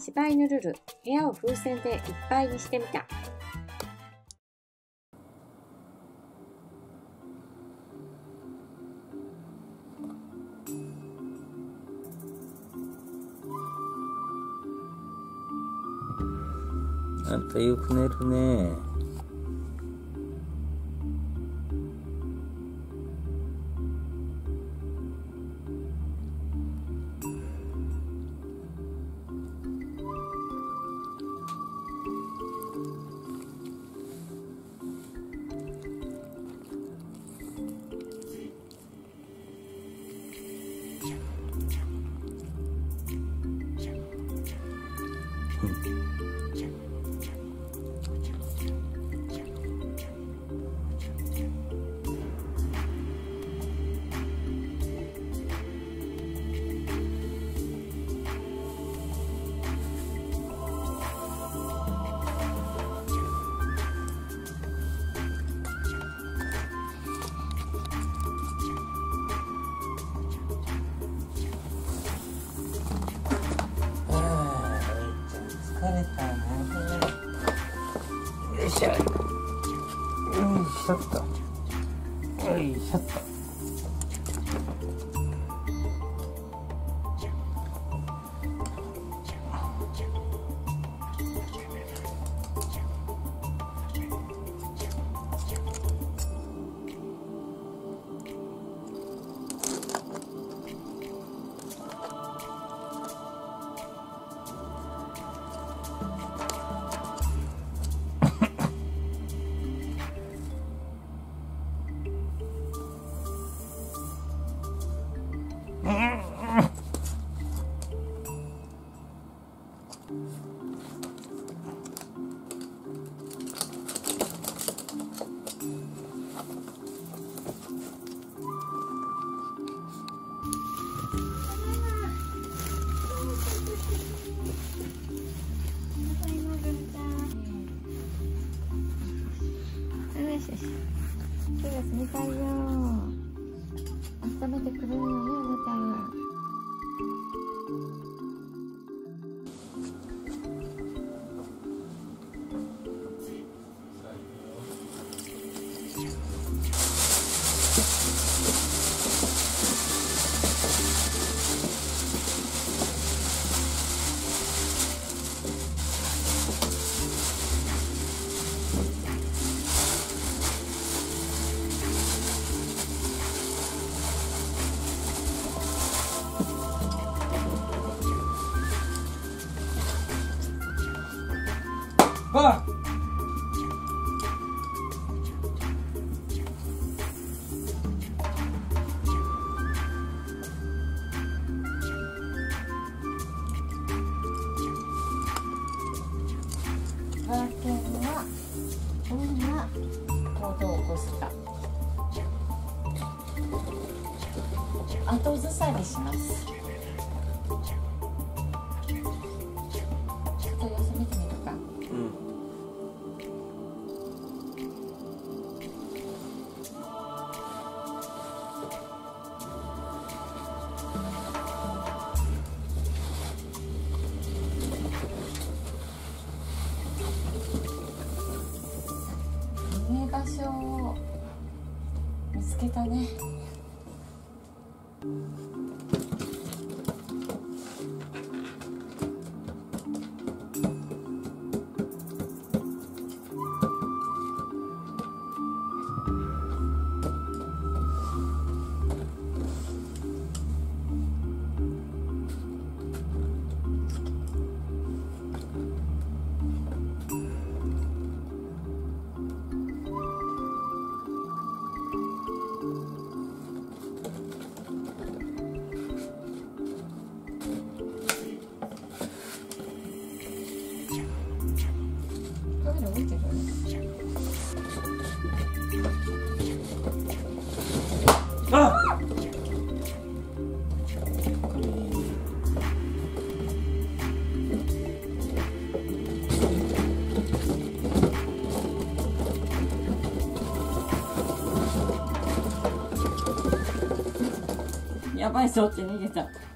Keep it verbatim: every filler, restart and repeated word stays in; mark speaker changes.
Speaker 1: 柴犬ルル、部屋を風船でいっぱいにしてみた。
Speaker 2: あんたよく寝るね。疲れたね。よいしょ。よいしょっと。よいしょっと。
Speaker 1: 手が冷たいよ。温めてくれるのね、あなた。
Speaker 2: あっ
Speaker 1: ワーケンはどんな行動を起こすか。後ずさりします。ちょっと様子見てみるか。
Speaker 2: うん。
Speaker 1: 寝場所を見つけたね。
Speaker 2: あっ
Speaker 1: やばい、そっち逃げた。